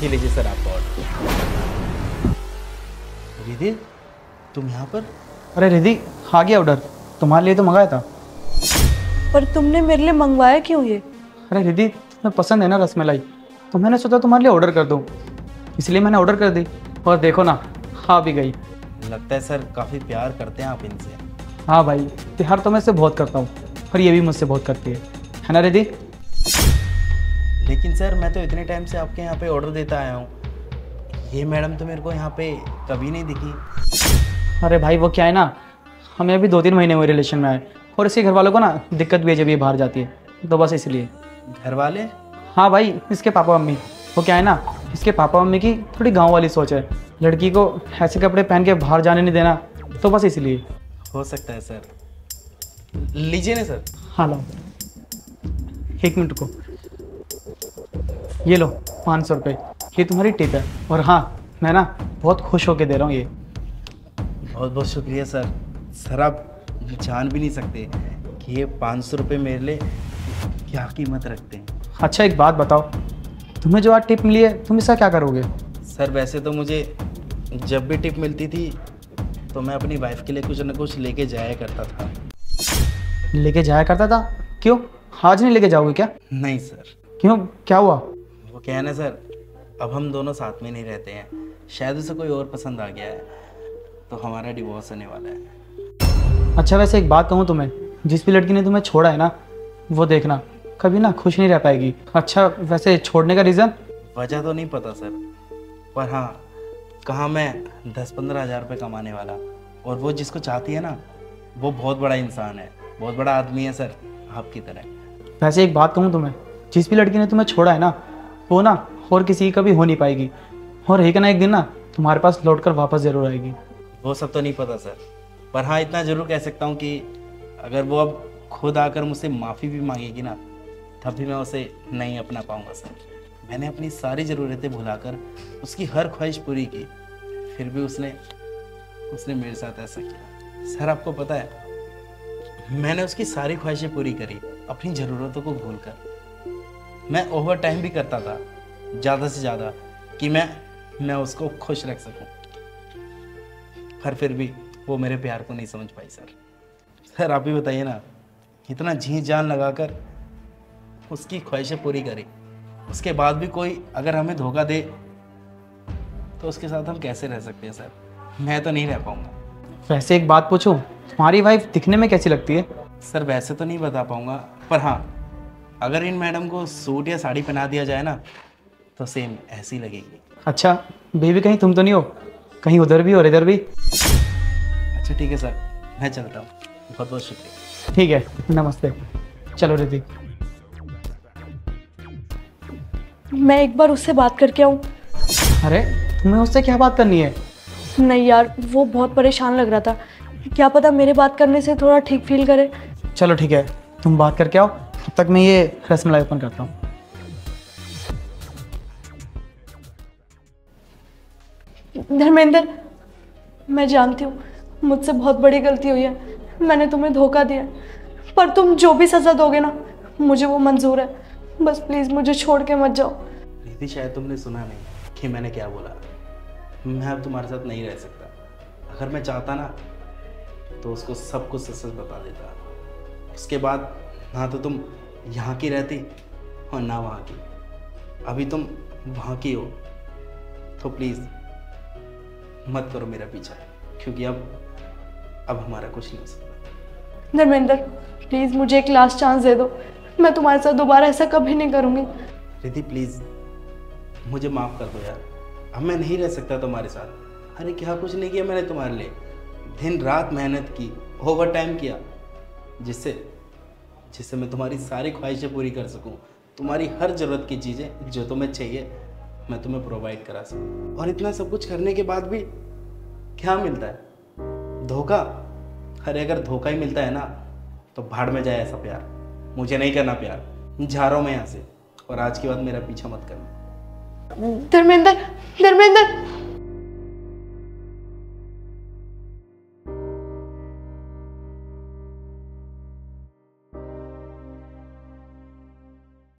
ये लीजिए सर आपका ऑर्डर। रिधि, तुम यहाँ पर? अरे रिधि, आ गया ऑर्डर, तुम्हारे लिए तो मंगाया था। पर तुमने मेरे लिए मंगवाया क्यों ये? अरे रिधि, तुम्हें पसंद है ना रसमलाई, तो मैंने सोचा तुम्हारे लिए ऑर्डर कर दूँ, इसलिए मैंने ऑर्डर कर दी। और देखो ना, आ भी गई। लगता है सर काफ़ी प्यार करते हैं आप इनसे। हाँ भाई, प्यार तो मैं इससे बहुत करता हूँ और ये भी मुझसे बहुत करती है ना रिधि? लेकिन सर मैं तो इतने टाइम से आपके यहाँ पे ऑर्डर देता आया हूँ, ये मैडम तो मेरे को यहाँ पे कभी नहीं दिखी। अरे भाई वो क्या है ना, हमें अभी 2-3 महीने हुए रिलेशन में आए, और इसके घर वालों को ना दिक्कत भी है जब ये बाहर जाती है, तो बस इसलिए। घर वाले? हाँ भाई, इसके पापा मम्मी। वो क्या है ना, इसके पापा मम्मी की थोड़ी गांव वाली सोच है, लड़की को ऐसे कपड़े पहन के बाहर जाने नहीं देना, तो बस इसलिए। हो सकता है सर। लीजिए ना सर। हाँ लो, 1 मिनट को, ये लो 500 रुपये, ये तुम्हारी टिप है। और हाँ, मैं ना बहुत खुश होके दे रहा हूँ ये। बहुत बहुत शुक्रिया सर। सर आप जान भी नहीं सकते कि ये 500 रुपये मेरे लिए क्या कीमत रखते हैं। अच्छा एक बात बताओ, तुम्हें जो आज टिप मिली है तुम इसका क्या करोगे? सर वैसे तो मुझे जब भी टिप मिलती थी तो मैं अपनी वाइफ के लिए कुछ ना कुछ लेके जाया करता था। लेके जाया करता था? क्यों, आज नहीं लेके जाओगे क्या? नहीं सर। क्यों, क्या हुआ? वो क्या है ना सर, अब हम दोनों साथ में नहीं रहते हैं, शायद उसे कोई और पसंद आ गया है, तो हमारा डिवोर्स होने वाला है। अच्छा वैसे एक बात कहूँ तुम्हें, जिस भी लड़की ने तुम्हें छोड़ा है ना, वो देखना कभी ना खुश नहीं रह पाएगी। अच्छा वैसे छोड़ने का रीज़न? वजह तो नहीं पता सर, पर हाँ, कहाँ मैं 10-15 हज़ार रुपये कमाने वाला, और वो जिसको चाहती है ना, वो बहुत बड़ा इंसान है, बहुत बड़ा आदमी है सर, आपकी तरह। वैसे एक बात कहूँ तुम्हें, जिस भी लड़की ने तुम्हें छोड़ा है ना, वो ना और किसी की कभी हो नहीं पाएगी, और एक ना एक दिन ना तुम्हारे पास लौट कर वापस ज़रूर आएगी। वो सब तो नहीं पता सर, पर हाँ इतना ज़रूर कह सकता हूँ कि अगर वो अब खुद आकर मुझसे माफ़ी भी मांगेगी ना, तब भी मैं उसे नहीं अपना पाऊँगा सर। मैंने अपनी सारी ज़रूरतें भुलाकर उसकी हर ख्वाहिश पूरी की, फिर भी उसने मेरे साथ ऐसा किया। सर आपको पता है, मैंने उसकी सारी ख्वाहिशें पूरी करी अपनी ज़रूरतों को भूलकर। मैं ओवर टाइम भी करता था ज़्यादा से ज़्यादा कि मैं उसको खुश रख सकूं, पर फिर भी वो मेरे प्यार को नहीं समझ पाई सर। सर आप ही बताइए ना, इतना जी जान लगाकर उसकी ख्वाहिशें पूरी करी, उसके बाद भी कोई अगर हमें धोखा दे तो उसके साथ हम कैसे रह सकते हैं सर? मैं तो नहीं रह पाऊँगा। वैसे एक बात पूछूं, तुम्हारी वाइफ दिखने में कैसी लगती है? सर वैसे तो नहीं बता पाऊँगा, पर हाँ, अगर इन मैडम को सूट या साड़ी पहना दिया जाए ना, तो सेम ऐसी लगेगी। अच्छा बेबी, कहीं तुम तो नहीं हो, कहीं उधर भी और इधर भी? अच्छा ठीक है सर, मैं चलता हूँ, बहुत बहुत शुक्रिया। ठीक है, नमस्ते। चलो रिद्धि। मैं एक बार उससे बात करके आऊँ? अरे तुम्हें उससे क्या बात करनी है? नहीं यार, वो बहुत परेशान लग रहा था, क्या पता मेरे बात करने से थोड़ा ठीक फील करे। चलो ठीक है, तुम बात करके आओ, तब तक मैं ये रसमलाई ओपन करता हूँ। धर्मेंद्र, मैं जानती हूँ मुझसे बहुत बड़ी गलती हुई है, मैंने तुम्हें धोखा दिया, पर तुम जो भी सज़ा दोगे ना, मुझे वो मंजूर है। बस प्लीज़ मुझे छोड़ के मत जाओ। रिद्धि, शायद तुमने सुना नहीं कि मैंने क्या बोला। मैं अब तुम्हारे साथ नहीं रह सकता। अगर मैं चाहता ना तो उसको सब कुछ सच सच बता देता। उसके बाद ना तो तुम यहाँ की रहती और ना वहाँ की। अभी तुम वहाँ की हो, तो प्लीज़ मत करो मेरा पीछा, क्योंकि अब हमारा कुछ नहीं हो सकता। धर्मेंद्र प्लीज़ मुझे एक लास्ट चांस दे दो, मैं तुम्हारे साथ दोबारा ऐसा कभी नहीं करूँगी। रिद्धि प्लीज़ मुझे माफ़ कर दो यार, अब मैं नहीं रह सकता तुम्हारे साथ। अरे क्या कुछ नहीं किया मैंने तुम्हारे लिए, दिन रात मेहनत की, ओवर टाइम किया, जिससे मैं तुम्हारी सारी ख्वाहिशें पूरी कर सकूं, तुम्हारी हर ज़रूरत की चीज़ें जो तुम्हें चाहिए मैं तुम्हें प्रोवाइड करा सकूं। और इतना सब कुछ करने के बाद भी क्या मिलता है? धोखा। अरे अगर धोखा ही मिलता है ना, तो भाड़ में जाए ऐसा प्यार। मुझे नहीं करना प्यार, जा रहा हूँ मैं यहाँ से, और आज के बाद मेरा पीछा मत करना। धर्मेंद्र, धर्मेंद्र।